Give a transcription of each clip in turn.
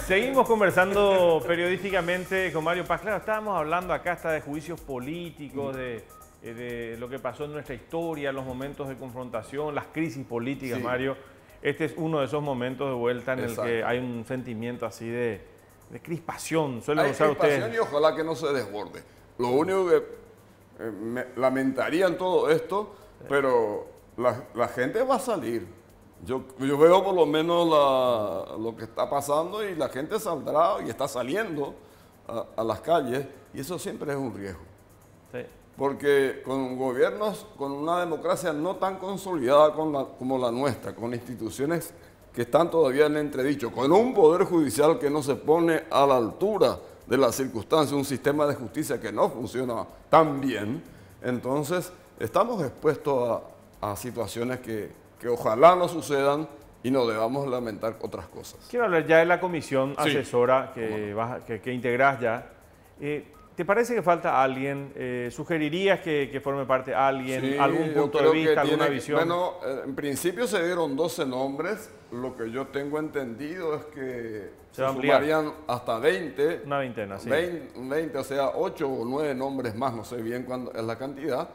Seguimos conversando periodísticamente con Mario Paz. Claro, estábamos hablando acá hasta de juicios políticos, de lo que pasó en nuestra historia, los momentos de confrontación, las crisis políticas, sí. Mario. Este es uno de esos momentos de vuelta en el que hay un sentimiento así de crispación. Suelen usar ustedes. Y ojalá que no se desborde. Lo único que lamentaría en todo esto, pero la gente va a salir. Yo veo por lo menos lo que está pasando y la gente saldrá y está saliendo a las calles, y eso siempre es un riesgo. Sí. Porque con gobiernos, con una democracia no tan consolidada como la nuestra, con instituciones que están todavía en entredicho, con un poder judicial que no se pone a la altura de las circunstancias, un sistema de justicia que no funciona tan bien, entonces estamos expuestos a situaciones que ojalá no sucedan y no debamos lamentar otras cosas. Quiero hablar ya de la comisión asesora que integrás ya. ¿Te parece que falta alguien? ¿Sugerirías que forme parte alguien? Sí, ¿Algún punto de vista, alguna visión? Bueno, en principio se dieron 12 nombres. Lo que yo tengo entendido es que se sumarían hasta 20. Una veintena, sí. 20, o sea, 8 o 9 nombres más, no sé bien cuándo es la cantidad.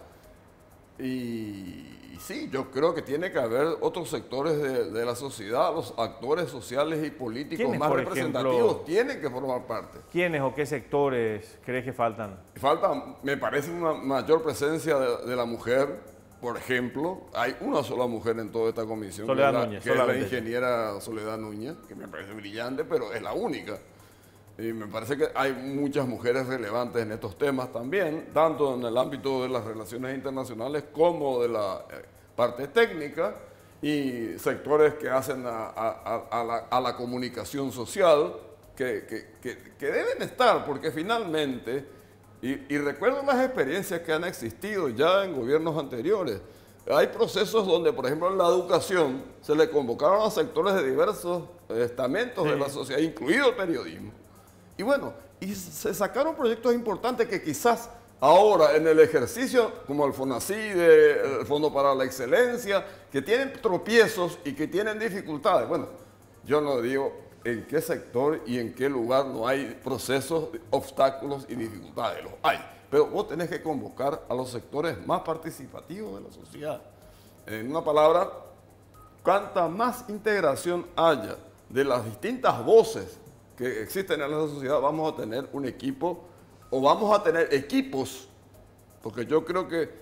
Y sí, yo creo que tiene que haber otros sectores de la sociedad, los actores sociales y políticos más representativos tienen que formar parte. ¿Quiénes o qué sectores crees que faltan? Me parece una mayor presencia de la mujer, por ejemplo. Hay una sola mujer en toda esta comisión, Soledad Núñez, que es la ingeniera Soledad Núñez, que me parece brillante, pero es la única. Y me parece que hay muchas mujeres relevantes en estos temas también, tanto en el ámbito de las relaciones internacionales como de la parte técnica, y sectores que hacen a la comunicación social, que deben estar, porque finalmente, y recuerdo las experiencias que han existido ya en gobiernos anteriores, hay procesos donde, por ejemplo, en la educación se le convocaron a sectores de diversos estamentos de la sociedad, incluido el periodismo. Y bueno, y se sacaron proyectos importantes que quizás ahora en el ejercicio, como el FONACYDE, el Fondo para la Excelencia, que tienen tropiezos y que tienen dificultades. Bueno, yo no digo en qué sector y en qué lugar no hay procesos, obstáculos y dificultades, los hay. Pero vos tenés que convocar a los sectores más participativos de la sociedad. En una palabra, cuanta más integración haya de las distintas voces que existen en la sociedad, vamos a tener un equipo, o vamos a tener equipos, porque yo creo que,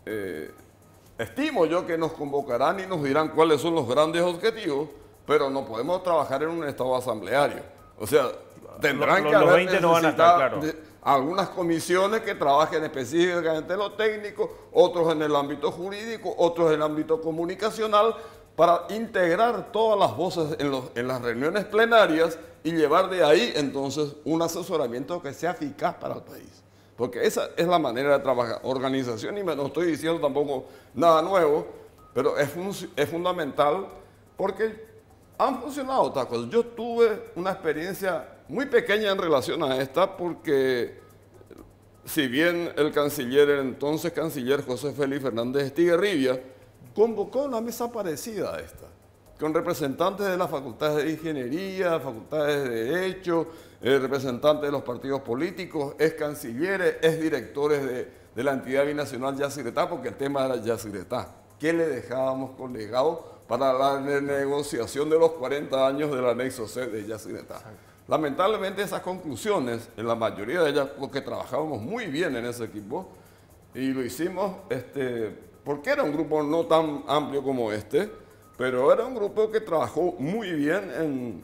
estimo yo que nos convocarán y nos dirán cuáles son los grandes objetivos, pero no podemos trabajar en un estado asambleario. O sea, tendrán que haber 20 no van a estar, claro. Algunas comisiones que trabajen específicamente en lo técnico, otros en el ámbito jurídico, otros en el ámbito comunicacional, para integrar todas las voces en las reuniones plenarias y llevar de ahí entonces un asesoramiento que sea eficaz para el país. Porque esa es la manera de trabajar. Organización, y no estoy diciendo tampoco nada nuevo, pero es fundamental porque han funcionado otras cosas. Yo tuve una experiencia muy pequeña en relación a esta, porque si bien el canciller, el entonces canciller José Félix Fernández Estigarribia, convocó una mesa parecida a esta, con representantes de las facultades de ingeniería, facultades de derecho, representantes de los partidos políticos, ex cancilleres, ex directores de la entidad binacional Yacyretá, porque el tema era Yacyretá. ¿Qué le dejábamos con legado para la negociación de los 40 años del anexo C de Yacyretá? Lamentablemente esas conclusiones, en la mayoría de ellas, porque trabajábamos muy bien en ese equipo, y lo hicimos porque era un grupo no tan amplio como este, pero era un grupo que trabajó muy bien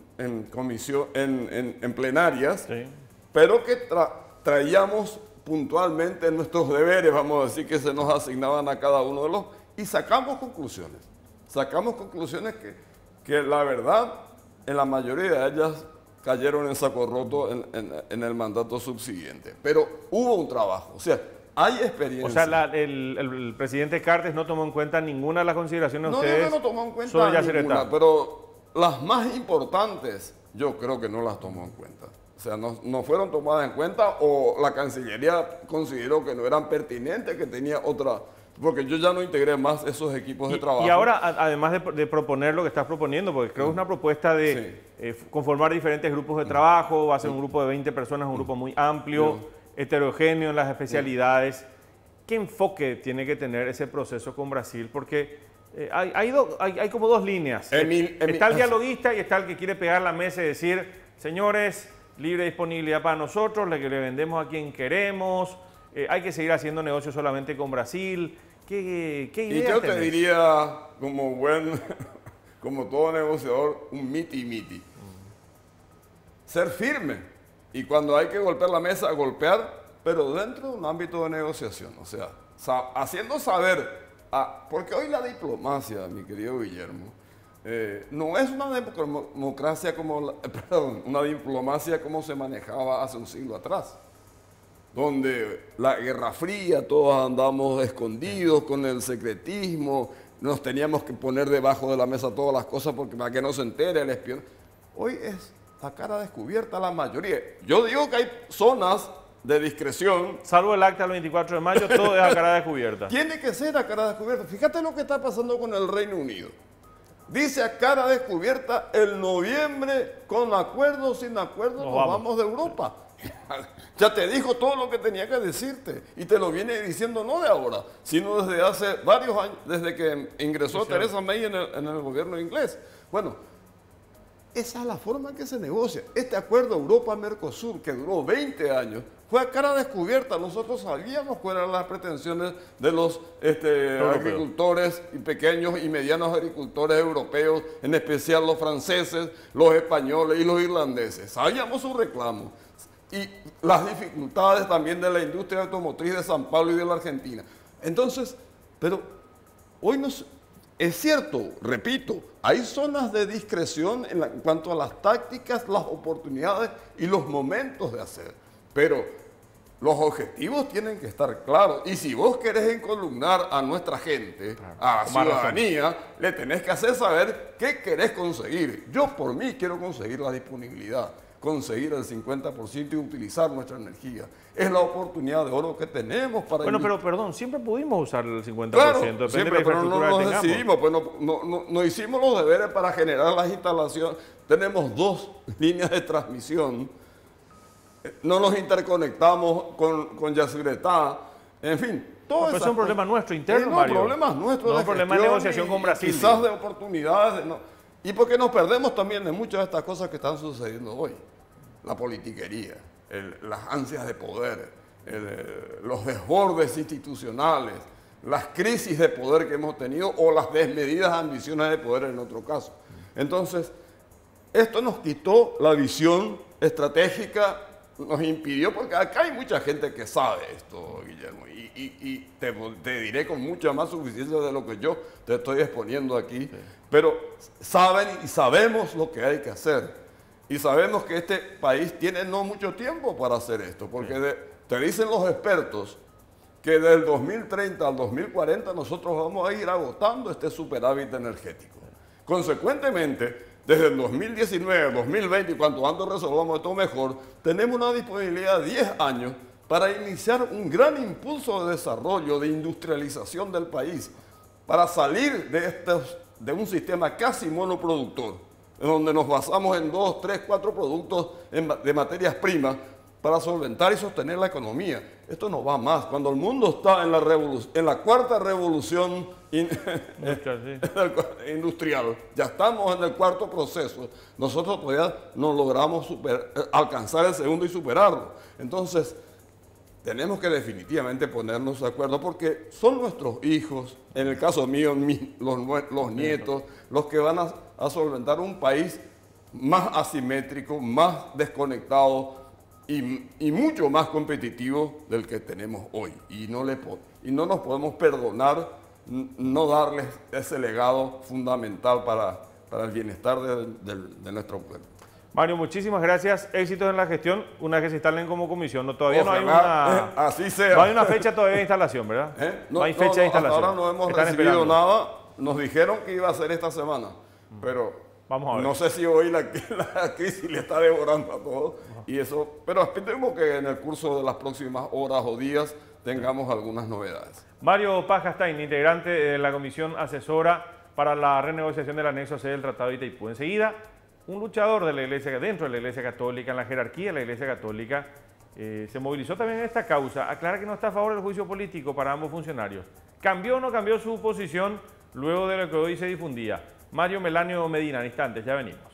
en plenarias, sí. Pero que traíamos puntualmente nuestros deberes, vamos a decir, que se nos asignaban a cada uno de los, y sacamos conclusiones. Sacamos conclusiones que la verdad, en la mayoría de ellas, cayeron en saco roto en el mandato subsiguiente. Pero hubo un trabajo, o sea, hay experiencia. O sea, el presidente Cartes no tomó en cuenta ninguna de las consideraciones de ustedes. No tomó en cuenta ninguna, pero las más importantes yo creo que no las tomó en cuenta. O sea, no fueron tomadas en cuenta, o la Cancillería consideró que no eran pertinentes, que tenía otra... Porque yo ya no integré más esos equipos de trabajo. Y ahora, además de proponer lo que estás proponiendo, porque creo que es una propuesta de conformar diferentes grupos de trabajo, va a ser un grupo de 20 personas, un grupo muy amplio, heterogéneo en las especialidades. ¿Qué enfoque tiene que tener ese proceso con Brasil? Porque hay como dos líneas. Está el dialoguista y está el que quiere pegar la mesa y decir, señores, libre disponibilidad para nosotros, le vendemos a quien queremos, hay que seguir haciendo negocios solamente con Brasil. ¿Qué idea Y yo tenés? te diría, como todo negociador, un miti-miti. Ser firme. Y cuando hay que golpear la mesa, golpear, pero dentro de un ámbito de negociación. O sea, haciendo saber, porque hoy la diplomacia, mi querido Guillermo, no es una democracia una diplomacia como se manejaba hace un siglo atrás, donde la Guerra Fría, todos andamos escondidos con el secretismo, nos teníamos que poner debajo de la mesa todas las cosas porque para que no se entere el espión. Hoy es a cara descubierta la mayoría. Yo digo que hay zonas de discreción. Salvo el acta del 24 de mayo, todo es a cara descubierta. Tiene que ser a cara descubierta. Fíjate lo que está pasando con el Reino Unido. Dice a cara descubierta, el noviembre, con acuerdo, sin acuerdo, nos vamos de Europa. Ya te dijo todo lo que tenía que decirte y te lo viene diciendo no de ahora, sino desde hace varios años, desde que ingresó Theresa May en el gobierno inglés. Bueno, esa es la forma en que se negocia. Este acuerdo Europa-Mercosur, que duró 20 años, fue a cara descubierta. Nosotros sabíamos cuáles eran las pretensiones de los agricultores y pequeños y medianos agricultores europeos, en especial los franceses, los españoles y los irlandeses. Sabíamos su reclamo. Y las dificultades también de la industria automotriz de San Pablo y de la Argentina. Entonces, pero hoy nos... Es cierto, repito, hay zonas de discreción en cuanto a las tácticas, las oportunidades y los momentos de hacer. Pero los objetivos tienen que estar claros. Y si vos querés encolumnar a nuestra gente, a la ciudadanía, le tenés que hacer saber qué querés conseguir. Yo por mí quiero conseguir la disponibilidad, conseguir el 50% y utilizar nuestra energía. Es la oportunidad de oro que tenemos para... Bueno, pero perdón, siempre pudimos usar el 50%, claro, depende siempre, de la pero infraestructura no que nos tengamos. decidimos, pues no hicimos los deberes para generar las instalaciones. Tenemos 2 líneas de transmisión, no nos interconectamos con Yacyretá, en fin. Pero es un problema nuestro, interno, Mario. Problemas nuestros. No es un problema de negociación con Brasil. Quizás de oportunidades. Y porque nos perdemos también de muchas de estas cosas que están sucediendo hoy. La politiquería, las ansias de poder, los desbordes institucionales, las crisis de poder que hemos tenido o las desmedidas ambiciones de poder en otro caso. Entonces, esto nos quitó la visión estratégica, nos impidió, porque acá hay mucha gente que sabe esto, Guillermo, y te diré con mucha más suficiencia de lo que yo te estoy exponiendo aquí, sí. Pero saben y sabemos lo que hay que hacer. Y sabemos que este país tiene no mucho tiempo para hacer esto, porque te dicen los expertos que del 2030 al 2040 nosotros vamos a ir agotando este superávit energético. Consecuentemente, desde el 2019 al 2020, y cuanto antes resolvamos esto mejor, tenemos una disponibilidad de 10 años para iniciar un gran impulso de desarrollo, de industrialización del país, para salir de un sistema casi monoproductor, en donde nos basamos en 2, 3, 4 productos de materias primas para solventar y sostener la economía. Esto no va más. Cuando el mundo está en la cuarta revolución industrial, ya estamos en el cuarto proceso, nosotros todavía no logramos alcanzar el segundo y superarlo. Entonces, tenemos que definitivamente ponernos de acuerdo porque son nuestros hijos, en el caso mío, los nietos, los que van a solventar un país más asimétrico, más desconectado y mucho más competitivo del que tenemos hoy. Y no nos podemos perdonar no darles ese legado fundamental para el bienestar de nuestro pueblo. Mario, muchísimas gracias. Éxitos en la gestión, una vez que se instalen como comisión. Todavía no hay una... Así sea. No hay una fecha todavía de instalación, ¿verdad? No hay fecha de instalación. Hasta ahora no hemos recibido nada. Nos dijeron que iba a ser esta semana, pero vamos a ver. No sé si hoy la crisis le está devorando a todos. Y eso, pero esperemos que en el curso de las próximas horas o días tengamos algunas novedades. Mario Pajastain, integrante de la Comisión Asesora para la renegociación del anexo C del Tratado de Itaipú. Enseguida un luchador de la Iglesia, dentro de la Iglesia Católica, en la jerarquía de la Iglesia Católica, se movilizó también en esta causa. Aclara que no está a favor del juicio político para ambos funcionarios. ¿Cambió o no cambió su posición luego de lo que hoy se difundía? Mario Melanio Medina, en instantes, ya venimos.